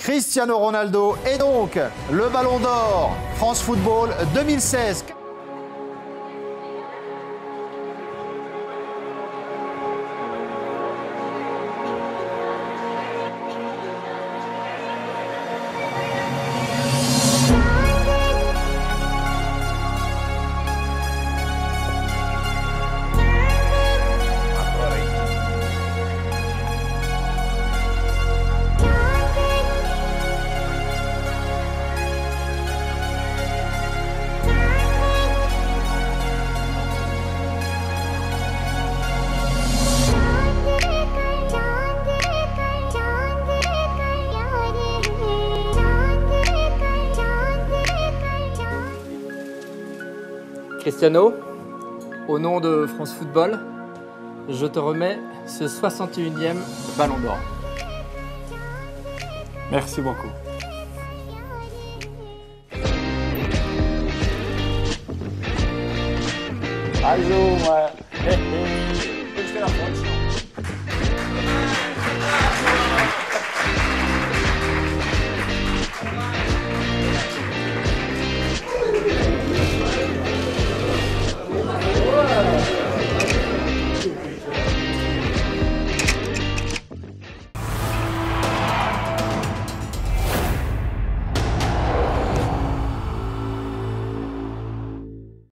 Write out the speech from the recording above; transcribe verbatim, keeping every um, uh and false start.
Cristiano Ronaldo et donc le Ballon d'Or France Football deux mille seize. Cristiano, au nom de France Football, je te remets ce soixante et unième Ballon d'Or. Merci beaucoup. Also, mal. Hey, hey. Ich bin auf Deutschland.